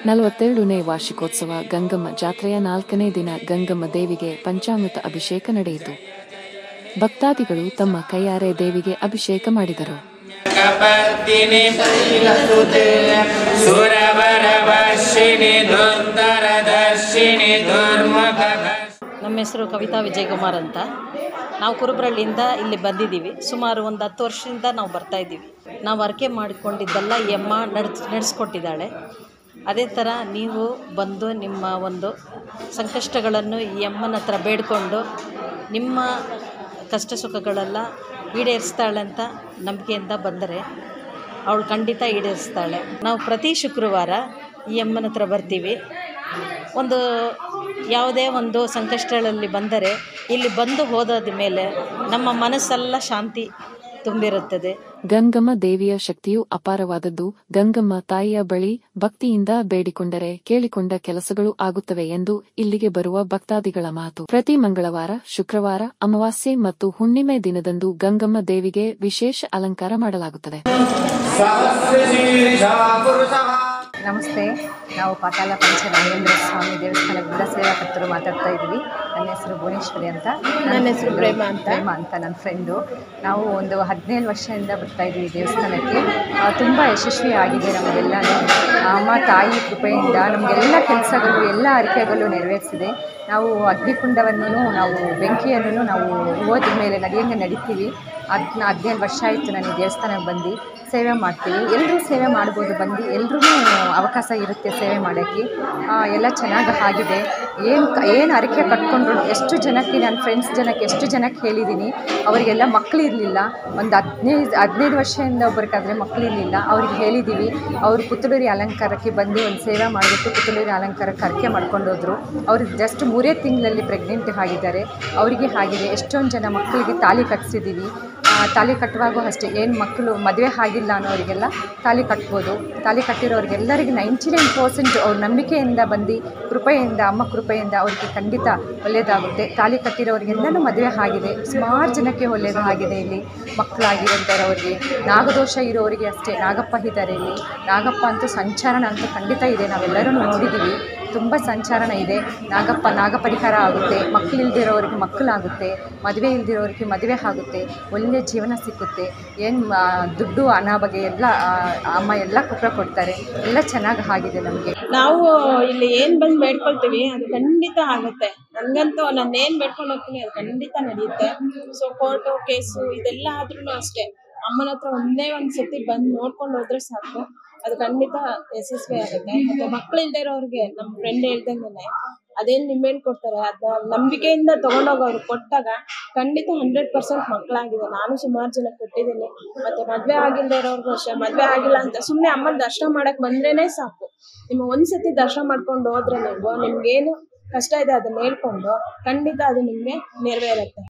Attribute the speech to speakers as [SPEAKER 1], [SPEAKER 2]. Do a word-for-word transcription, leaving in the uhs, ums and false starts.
[SPEAKER 1] ನಲವತ್ತೆರಡನೇ ವಾರ್ಷಿಕೋತ್ಸವ ಗಂಗಮ್ಮ ಜಾತ್ರೆಯ ನಾಲ್ಕನೇ ದಿನ ಗಂಗಮ್ಮ ದೇವಿಗೆ ಪಂಚಾಮೃತ ಅಭಿಷೇಕ ನಡೆಯಿತು. ಭಕ್ತಾದಿಗಳು ತಮ್ಮ ಕೈಯಾರೆ ದೇವಿಗೆ ಅಭಿಷೇಕ ಮಾಡಿದರು.
[SPEAKER 2] ನಮ್ಮ ಹೆಸರು ಕವಿತಾ ವಿಜಯಕುಮಾರ್ ಅಂತ. ನಾವು ಕುರುಬ್ರಳ್ಳಿಯಿಂದ ಇಲ್ಲಿ ಬಂದಿದ್ದೀವಿ. ಸುಮಾರು ಒಂದು ಹತ್ತು ವರ್ಷದಿಂದ ನಾವು ಬರ್ತಾ ಇದ್ದೀವಿ. ನಾವು ಅರಕೆ ಮಾಡಿಕೊಂಡಿದ್ದೆಲ್ಲ ಈ ಅಮ್ಮ ನಡ್ಸ್ ನಡೆಸ್ಕೊಟ್ಟಿದ್ದಾಳೆ. ಅದೇ ಥರ ನೀವು ಬಂದು ನಿಮ್ಮ ಒಂದು ಸಂಕಷ್ಟಗಳನ್ನು ಈ ಅಮ್ಮನ ಹತ್ರ ಬೇಡಿಕೊಂಡು ನಿಮ್ಮ ಕಷ್ಟ ಸುಖಗಳೆಲ್ಲ ಈಡೇರಿಸ್ತಾಳೆ ಅಂತ ನಂಬಿಕೆಯಿಂದ ಬಂದರೆ ಅವಳು ಖಂಡಿತ ಈಡೇರಿಸ್ತಾಳೆ. ನಾವು ಪ್ರತಿ ಶುಕ್ರವಾರ ಈ ಅಮ್ಮನ ಹತ್ರ ಬರ್ತೀವಿ. ಒಂದು ಯಾವುದೇ ಒಂದು ಸಂಕಷ್ಟಗಳಲ್ಲಿ ಬಂದರೆ ಇಲ್ಲಿ ಬಂದು ಹೋದಾದ ಮೇಲೆ ನಮ್ಮ ಮನಸ್ಸೆಲ್ಲ ಶಾಂತಿ ತುಂಬಿರುತ್ತದೆ.
[SPEAKER 1] ಗಂಗಮ್ಮ ದೇವಿಯ ಶಕ್ತಿಯು ಅಪಾರವಾದದ್ದು. ಗಂಗಮ್ಮ ತಾಯಿಯ ಬಳಿ ಭಕ್ತಿಯಿಂದ ಬೇಡಿಕೊಂಡರೆ ಕೇಳಿಕೊಂಡ ಕೆಲಸಗಳು ಆಗುತ್ತವೆ ಎಂದು ಇಲ್ಲಿಗೆ ಬರುವ ಭಕ್ತಾದಿಗಳ ಮಾತು. ಪ್ರತಿ ಮಂಗಳವಾರ, ಶುಕ್ರವಾರ, ಅಮಾವಾಸ್ಯೆ ಮತ್ತು ಹುಣ್ಣಿಮೆ ದಿನದಂದು ಗಂಗಮ್ಮ ದೇವಿಗೆ ವಿಶೇಷ ಅಲಂಕಾರ ಮಾಡಲಾಗುತ್ತದೆ.
[SPEAKER 3] ನಮಸ್ತೆ, ನಾವು ಪಾತಾಳ ಪಂಚ ನಾಗೇಂದ್ರ ಸ್ವಾಮಿ ದೇವಸ್ಥಾನ ಗುಡ ಸೇವಾಕರ್ತರು ಮಾತಾಡ್ತಾ ಇದ್ದೀವಿ. ನನ್ನ ಹೆಸರು ಭುವನೇಶ್ವರಿ ಅಂತ. ನನ್ನ ಹೆಸರು ಪ್ರೇಮ ಅಂತ ಪ್ರೇಮ ಅಂತ ನನ್ನ ಫ್ರೆಂಡು. ನಾವು ಒಂದು ಹದಿನೇಳು ವರ್ಷದಿಂದ ಬರ್ತಾ ಇದ್ದೀವಿ ದೇವಸ್ಥಾನಕ್ಕೆ. ತುಂಬ ಯಶಸ್ವಿ ಆಗಿದೆ ನಮಗೆಲ್ಲನೂ. ಅಮ್ಮ ತಾಯಿ ಕೃಪೆಯಿಂದ ನಮಗೆಲ್ಲ ಕೆಲಸಗಳು ಎಲ್ಲ ಅರಿಕೆಗಳು ನೆರವೇರಿಸಿದೆ. ನಾವು ಅಗ್ನಿಕುಂಡವನ್ನು ನಾವು ಬೆಂಕಿಯನ್ನು ನಾವು ಹೋದ ಮೇಲೆ ನಡೆಯಂಗೆ ನಡೀತೀವಿ. ಅದನ್ನ ಹದಿನೇಳು ವರ್ಷ ಆಯಿತು ನಾನು ಈ ದೇವಸ್ಥಾನಕ್ಕೆ ಬಂದು ಸೇವೆ ಮಾಡ್ತೀವಿ. ಎಲ್ಲರೂ ಸೇವೆ ಮಾಡ್ಬೋದು, ಬಂದು ಎಲ್ರೂ ಅವಕಾಶ ಇರುತ್ತೆ ಸೇವೆ ಮಾಡೋಕ್ಕೆ. ಎಲ್ಲ ಚೆನ್ನಾಗಿ ಆಗಿದೆ. ಏನು ಏನು ಅರಿಕೆ ಕಟ್ಕೊಂಡ್ರು ಎಷ್ಟು ಜನಕ್ಕೆ ನನ್ನ ಫ್ರೆಂಡ್ಸ್ ಜನಕ್ಕೆ ಎಷ್ಟು ಜನಕ್ಕೆ ಹೇಳಿದ್ದೀನಿ. ಅವರಿಗೆಲ್ಲ ಮಕ್ಕಳು ಇರಲಿಲ್ಲ. ಒಂದು ಹದಿನೈದು ಹದಿನೈದು ವರ್ಷದಿಂದ ಒಬ್ಬರಿಗಾದರೆ ಮಕ್ಕಳಿರಲಿಲ್ಲ. ಅವ್ರಿಗೆ ಹೇಳಿದ್ದೀವಿ. ಅವರು ಪುತ್ತೂರಿ ಅಲಂಕಾರಕ್ಕೆ ಬಂದು ಒಂದು ಸೇವೆ ಮಾಡಿಬಿಟ್ಟು ಪುತ್ತೂರಿ ಅಲಂಕಾರಕ್ಕೆ ಅರಿಕೆ ಮಾಡ್ಕೊಂಡು ಹೋದರು. ಅವರು ಜಸ್ಟ್ ಮೂರೇ ತಿಂಗಳಲ್ಲಿ ಪ್ರೆಗ್ನೆಂಟ್ ಆಗಿದ್ದಾರೆ. ಅವರಿಗೆ ಆಗಿದೆ. ಎಷ್ಟೊಂದು ಜನ ಮಕ್ಕಳಿಗೆ ತಾಳಿ ಕಟ್ಟಿಸಿದ್ದೀವಿ. ತಾಳಿ ಕಟ್ಟುವಾಗೂ ಅಷ್ಟೇ, ಏನು ಮಕ್ಕಳು ಮದುವೆ ಆಗಿಲ್ಲ ಅನ್ನೋರಿಗೆಲ್ಲ ತಾಳಿ ಕಟ್ಬೋದು. ತಾಳಿ ಕಟ್ಟಿರೋರಿಗೆಲ್ಲರಿಗೆ ನೈಂಟಿ ನೈನ್ ಪರ್ಸೆಂಟ್ ಅವ್ರ ನಂಬಿಕೆಯಿಂದ ಬಂದು ಕೃಪೆಯಿಂದ ಅಮ್ಮ ಕೃಪೆಯಿಂದ ಅವ್ರಿಗೆ ಖಂಡಿತ ಒಳ್ಳೆಯದಾಗುತ್ತೆ. ತಾಳಿ ಕಟ್ಟಿರೋರಿಗೆಲ್ಲನೂ ಮದುವೆ ಆಗಿದೆ. ಸುಮಾರು ಜನಕ್ಕೆ ಒಳ್ಳೆಯದು ಆಗಿದೆ. ಇಲ್ಲಿ ಮಕ್ಕಳಾಗಿರೋಂಥವ್ರಿಗೆ, ನಾಗದೋಷ ಇರೋರಿಗೆ ಅಷ್ಟೇ, ನಾಗಪ್ಪ ಇದ್ದಾರೆ ಇಲ್ಲಿ. ನಾಗಪ್ಪ ಅಂತೂ ಸಂಚಾರಣ ಅಂತೂ ಖಂಡಿತ ಇದೆ. ನಾವೆಲ್ಲರೂ ನೋಡಿದ್ದೀವಿ. ತುಂಬ ಸಂಚಾರಣ ಇದೆ. ನಾಗಪ್ಪ ನಾಗ ಪರಿಹಾರ ಆಗುತ್ತೆ. ಮಕ್ಕಳು ಇಲ್ದಿರೋರಿಗೆ ಮಕ್ಕಳಾಗುತ್ತೆ. ಮದುವೆ ಇಲ್ದಿರೋರಿಗೆ ಮದುವೆ ಆಗುತ್ತೆ. ಒಳ್ಳೆಯ ಜೀವನ ಸಿಕ್ಕುತ್ತೆ. ಏನು ದುಡ್ಡು ಹಣ ಬಗ್ಗೆ ಎಲ್ಲ ಅಮ್ಮ ಎಲ್ಲ ಕೃಪೆ ಕೊಡ್ತಾರೆ. ಎಲ್ಲ ಚೆನ್ನಾಗಿ ಆಗಿದೆ ನಮಗೆ.
[SPEAKER 4] ನಾವು ಇಲ್ಲಿ ಏನು ಬಂದು ಬೇಡ್ಕೊಳ್ತೀವಿ ಅದು ಖಂಡಿತ ಆಗುತ್ತೆ. ನನಗಂತೂ ನಾನು ಏನು ಬೇಡ್ಕೊಂಡು ಹೋಗ್ತೀನಿ ಅದು ಖಂಡಿತ ನಡೆಯುತ್ತೆ. ಸೊ ಕೋರ್ಟು ಕೇಸು ಇದೆಲ್ಲ ಆದ್ರೂ ಅಷ್ಟೇ, ಅಮ್ಮನ ಹತ್ರ ಒಂದೇ ಒಂದು ಸತಿ ಬಂದು ನೋಡ್ಕೊಂಡು ಹೋದ್ರೆ ಸಾಕು, ಅದು ಖಂಡಿತ ಯಶಸ್ವಿ ಆಗುತ್ತೆ. ಮತ್ತೆ ಮಕ್ಳು ಇಲ್ದೇ ಇರೋರಿಗೆ ನಮ್ಮ ಫ್ರೆಂಡ್ ಹೇಳ್ದಂಗೆ ಅದೇನು ನಿಂಬೆಹಣ್ಣು ಕೊಡ್ತಾರೆ, ಅದ ನಂಬಿಕೆಯಿಂದ ತಗೊಂಡೋಗಿ ಅವ್ರು ಕೊಟ್ಟಾಗ ಖಂಡಿತ ಹಂಡ್ರೆಡ್ ಪರ್ಸೆಂಟ್ ಮಕ್ಕಳಾಗಿದೆ. ನಾನು ಸುಮಾರು ಜನ ಕೊಟ್ಟಿದ್ದೀನಿ. ಮತ್ತೆ ಮದ್ವೆ ಆಗಿಲ್ದೇ ಇರೋರ್ಗು ಅಷ್ಟೇ, ಮದ್ವೆ ಆಗಿಲ್ಲ ಅಂತ ಸುಮ್ಮನೆ ಅಮ್ಮನ ದರ್ಶನ ಮಾಡಕ್ ಬಂದ್ರೇನೆ ಸಾಕು. ನಿಮ್ಮ ಒಂದ್ಸತಿ ದರ್ಶನ ಮಾಡ್ಕೊಂಡು ಹೋದ್ರೆ ನೀವು ನಿಮ್ಗೇನು ಕಷ್ಟ ಇದೆ ಅದನ್ನ ಹೇಳ್ಕೊಂಡು ಖಂಡಿತ ಅದು ನಿಮ್ಗೆ ನೆರವೇರುತ್ತೆ.